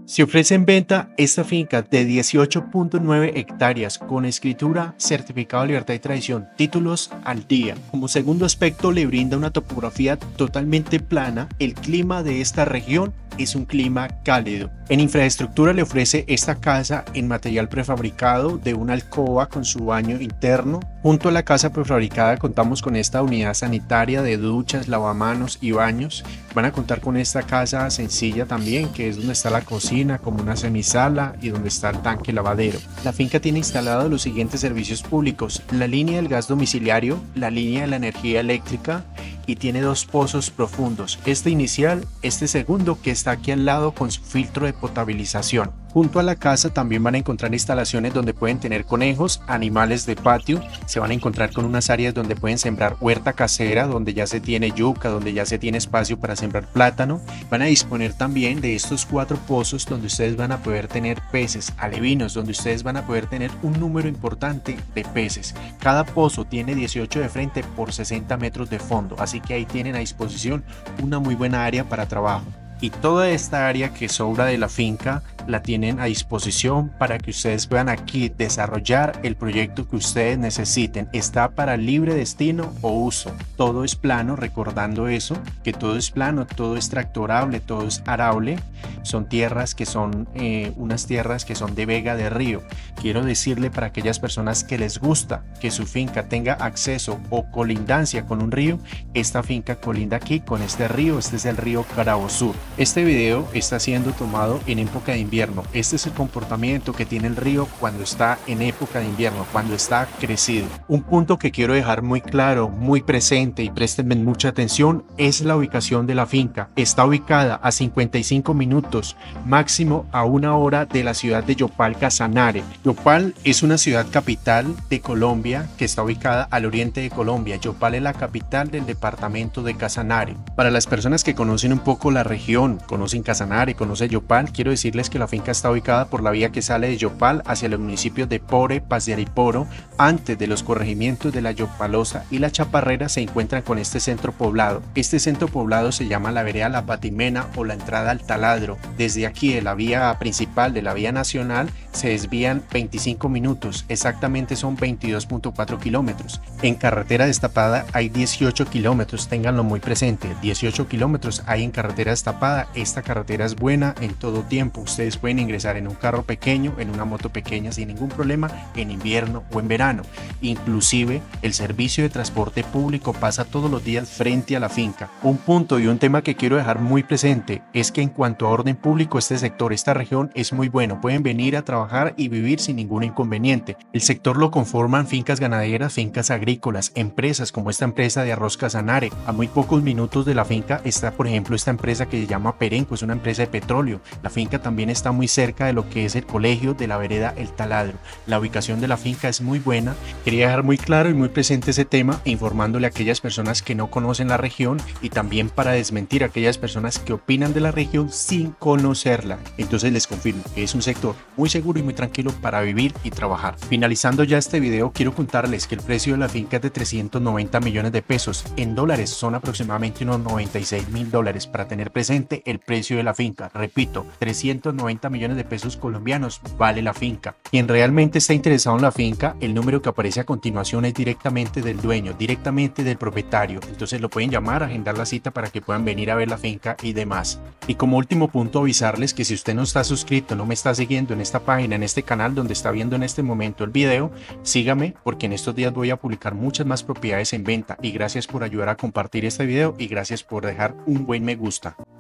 Se ofrece en venta esta finca de 18.9 hectáreas con escritura, certificado de libertad y tradición, títulos al día. Como segundo aspecto, le brinda una topografía totalmente plana. El clima de esta región es un clima cálido. En infraestructura le ofrece esta casa en material prefabricado de una alcoba con su baño interno. Junto a la casa prefabricada contamos con esta unidad sanitaria de duchas, lavamanos y baños. Van a contar con esta casa sencilla también, que es donde está la cocina, como una semisala y donde está el tanque lavadero. La finca tiene instalados los siguientes servicios públicos: la línea del gas domiciliario, la línea de la energía eléctrica, y tiene dos pozos profundos, este inicial, este segundo que está aquí al lado con su filtro de potabilización. Junto a la casa también van a encontrar instalaciones donde pueden tener conejos, animales de patio. Se van a encontrar con unas áreas donde pueden sembrar huerta casera, donde ya se tiene yuca, donde ya se tiene espacio para sembrar plátano. Van a disponer también de estos 4 pozos donde ustedes van a poder tener peces alevinos, donde ustedes van a poder tener un número importante de peces. Cada pozo tiene 18 de frente por 60 metros de fondo, así que ahí tienen a disposición una muy buena área para trabajo. Y toda esta área que sobra de la finca la tienen a disposición para que ustedes puedan aquí desarrollar el proyecto que ustedes necesiten. Está para libre destino o uso. Todo es plano, recordando eso, que todo es plano, todo es tractorable, todo es arable. Son tierras que son unas tierras que son de vega de río. Quiero decirle, para aquellas personas que les gusta que su finca tenga acceso o colindancia con un río, esta finca colinda aquí con este río. Este es el río Carabobo. Este video está siendo tomado en época de invierno. Este es el comportamiento que tiene el río cuando está en época de invierno, cuando está crecido. Un punto que quiero dejar muy claro, muy presente, y préstenme mucha atención, es la ubicación de la finca. Está ubicada a 55 minutos, máximo a 1 hora de la ciudad de Yopal, Casanare. Yopal es una ciudad capital de Colombia que está ubicada al oriente de Colombia. Yopal es la capital del departamento de Casanare. Para las personas que conocen un poco la región, conocen Casanare, conocen Yopal, quiero decirles que la finca está ubicada por la vía que sale de Yopal hacia los municipios de Pore, Paz de Ariporo. Antes de los corregimientos de la Yopalosa y la Chaparrera se encuentran con este centro poblado. Este centro poblado se llama la vereda La Patimena o la entrada al Taladro. Desde aquí, de la vía principal, de la vía nacional, se desvían 25 minutos, exactamente son 22.4 kilómetros. En carretera destapada hay 18 kilómetros, ténganlo muy presente, 18 kilómetros hay en carretera destapada. Esta carretera es buena en todo tiempo. Ustedes pueden ingresar en un carro pequeño, en una moto pequeña sin ningún problema, en invierno o en verano. Inclusive el servicio de transporte público pasa todos los días frente a la finca. Un punto y un tema que quiero dejar muy presente es que en cuanto a orden público, este sector, esta región es muy bueno. Pueden venir a trabajar y vivir sin ningún inconveniente. El sector lo conforman fincas ganaderas, fincas agrícolas, empresas como esta empresa de arroz Casanare. A muy pocos minutos de la finca está, por ejemplo, esta empresa que se llama Perenco, es una empresa de petróleo. La finca también está muy cerca de lo que es el colegio de la vereda El Taladro. La ubicación de la finca es muy buena. Quería dejar muy claro y muy presente ese tema, informándole a aquellas personas que no conocen la región y también para desmentir a aquellas personas que opinan de la región sin conocerla. Entonces les confirmo que es un sector muy seguro y muy tranquilo para vivir y trabajar. Finalizando ya este video, quiero contarles que el precio de la finca es de 390 millones de pesos. En dólares son aproximadamente unos 96.000 dólares. Para tener presente el precio de la finca, repito, 390 millones de pesos colombianos vale la finca. Quien realmente está interesado en la finca, el número que aparece a continuación es directamente del dueño, directamente del propietario. Entonces lo pueden llamar, agendar la cita para que puedan venir a ver la finca y demás. Y como último punto, avisarles que si usted no está suscrito, no me está siguiendo en esta página, en este canal donde está viendo en este momento el video, sígame, porque en estos días voy a publicar muchas más propiedades en venta. Y gracias por ayudar a compartir este video y gracias por dejar un buen me gusta.